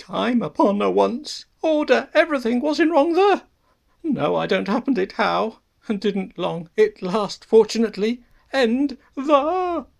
Time upon a once, order, everything was in wrong there. No, I don't happen it how, and didn't long it last fortunately, end the